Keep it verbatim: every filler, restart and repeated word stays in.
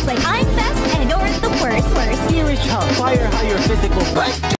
like I'm best and you're the worst. Worst. Here is how fire higher physical.